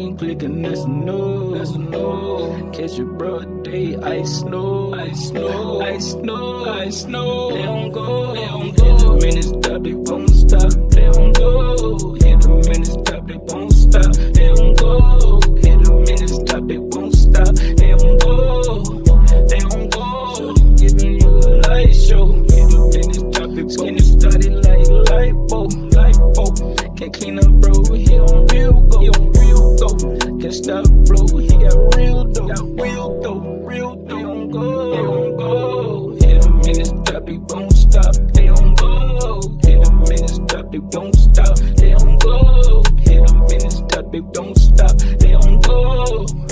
ain't clicking, that's a no. That's a no. Catch your broad day, ice snow, ice snow, ice snow, ice snow. They don't go, they don't go. Hit the minutes stop, they won't stop. They don't go. Hit the minutes stop, they won't stop. They don't go. Hit the minutes stop, they won't stop. They don't go. They don't go. Giving you a light show. Hit the minutes stop, they skin started like Lipo, Lipo. Can't clean up, bro. He on real go, he on real go. Can't stop, bro. He got real dough, got real dough, real dough. They don't go, they don't go. Hit the minutes stop, they won't stop. They don't go. Hit the minutes stop, they won't stop. They don't go. Hit the minutes stop, they don't stop. They don't go.